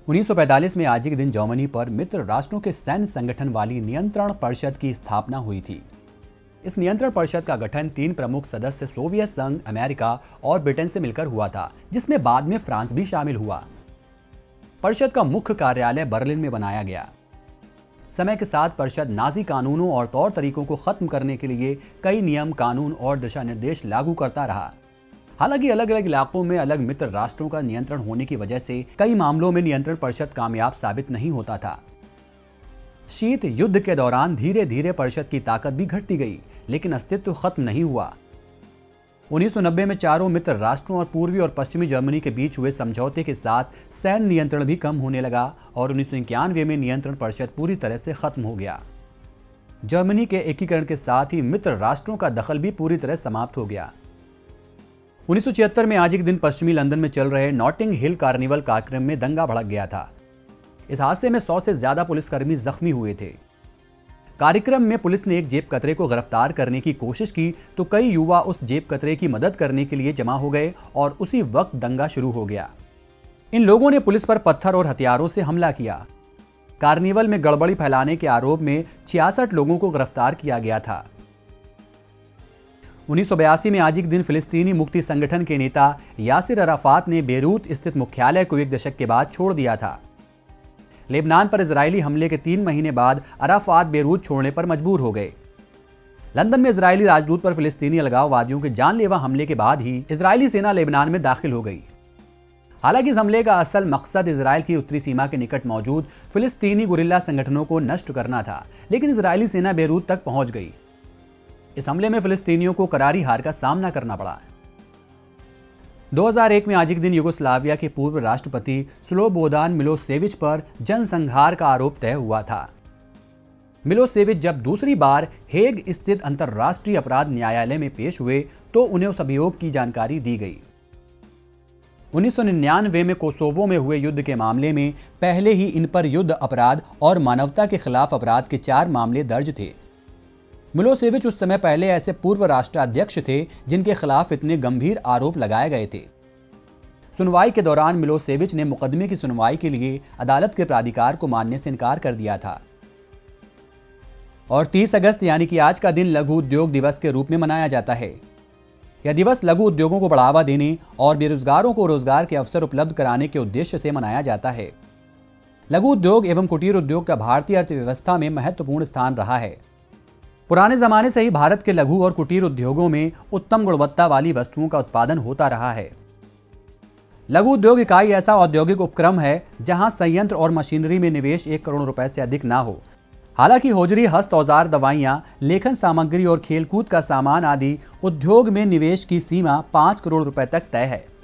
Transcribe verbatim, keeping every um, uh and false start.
उन्नीस सौ पैंतालीस में आज के दिन जर्मनी पर मित्र राष्ट्रों के सैन्य संगठन वाली नियंत्रण परिषद की स्थापना हुई थी। इस नियंत्रण परिषद का गठन तीन प्रमुख सदस्य सोवियत संघ, अमेरिका और ब्रिटेन से मिलकर हुआ था, जिसमें बाद में फ्रांस भी शामिल हुआ। परिषद का मुख्य कार्यालय बर्लिन में बनाया गया। समय के साथ परिषद नाजी कानूनों और तौर तरीकों को खत्म करने के लिए कई नियम, कानून और दिशा निर्देश लागू करता रहा। हालांकि अलग अलग इलाकों में अलग मित्र राष्ट्रों का नियंत्रण होने की वजह से कई मामलों में नियंत्रण परिषद कामयाब साबित नहीं होता था। शीत युद्ध के दौरान धीरे धीरे परिषद की ताकत भी घटती गई, लेकिन अस्तित्व खत्म नहीं हुआ। उन्नीस सौ नब्बे में चारों मित्र राष्ट्रों और पूर्वी और पश्चिमी जर्मनी के बीच हुए समझौते के साथ सैन्य नियंत्रण भी कम होने लगा और उन्नीस सौ इक्यानवे में नियंत्रण परिषद पूरी तरह से खत्म हो गया। जर्मनी के एकीकरण के साथ ही मित्र राष्ट्रों का दखल भी पूरी तरह समाप्त हो गया। उन्नीस सौ छिहत्तर में आज के दिन पश्चिमी लंदन में चल रहे नॉटिंग हिल कार्निवल कार्यक्रम में दंगा भड़क गया था। इस हादसे में सौ से ज्यादा पुलिसकर्मी जख्मी हुए थे। कार्यक्रम में पुलिस ने एक जेब कतरे को गिरफ्तार करने की कोशिश की तो कई युवा उस जेब कतरे की मदद करने के लिए जमा हो गए और उसी वक्त दंगा शुरू हो गया। इन लोगों ने पुलिस पर पत्थर और हथियारों से हमला किया। कार्निवल में गड़बड़ी फैलाने के आरोप में छियासठ लोगों को गिरफ्तार किया गया था। उन्नीस सौ बयासी में आज के दिन फिलिस्तीनी मुक्ति संगठन के नेता यासिर अराफात ने बेरूत स्थित मुख्यालय को एक दशक के बाद छोड़ दिया था। लेबनान पर इजरायली हमले के तीन महीने बाद अराफात बेरूत छोड़ने पर मजबूर हो गए। लंदन में इजरायली राजदूत पर फिलिस्तीनी अलगाववादियों के जानलेवा हमले के बाद ही इजरायली सेना लेबनान में दाखिल हो गई। हालांकि इस हमले का असल मकसद इजरायल की उत्तरी सीमा के निकट मौजूद फिलिस्तीनी गुरिल्ला संगठनों को नष्ट करना था, लेकिन इजरायली सेना बेरूत तक पहुंच गई। इस हमले में फिलिस्तीनियों को करारी हार का सामना करना पड़ा। दो हज़ार एक में आज के दिन यूगोस्लाविया के पूर्व राष्ट्रपति स्लोबोदान मिलोसेविच पर जनसंहार का आरोप तय हुआ था। मिलोसेविच जब दूसरी बार हेग स्थित अंतर्राष्ट्रीय अपराध न्यायालय में पेश हुए तो उन्हें उस अभियोग की जानकारी दी गई। उन्नीस सौ निन्यानवे में कोसोवो में हुए युद्ध के मामले में पहले ही इन पर युद्ध अपराध और मानवता के खिलाफ अपराध के चार मामले दर्ज थे। मिलोसेविच उस समय पहले ऐसे पूर्व राष्ट्राध्यक्ष थे जिनके खिलाफ इतने गंभीर आरोप लगाए गए थे। सुनवाई के दौरान मिलोसेविच ने मुकदमे की सुनवाई के लिए अदालत के प्राधिकार को मानने से इनकार कर दिया था। और तीस अगस्त यानी कि आज का दिन लघु उद्योग दिवस के रूप में मनाया जाता है। यह दिवस लघु उद्योगों को बढ़ावा देने और बेरोजगारों को रोजगार के अवसर उपलब्ध कराने के उद्देश्य से मनाया जाता है। लघु उद्योग एवं कुटीर उद्योग का भारतीय अर्थव्यवस्था में महत्वपूर्ण स्थान रहा है। पुराने जमाने से ही भारत के लघु और कुटीर उद्योगों में उत्तम गुणवत्ता वाली वस्तुओं का उत्पादन होता रहा है। लघु उद्योग इकाई ऐसा औद्योगिक उपक्रम है जहां संयंत्र और मशीनरी में निवेश एक करोड़ रुपए से अधिक ना हो। हालांकि होजरी, हस्त औजार, दवाइयां, लेखन सामग्री और खेलकूद का सामान आदि उद्योग में निवेश की सीमा पाँच करोड़ रुपए तक तय है।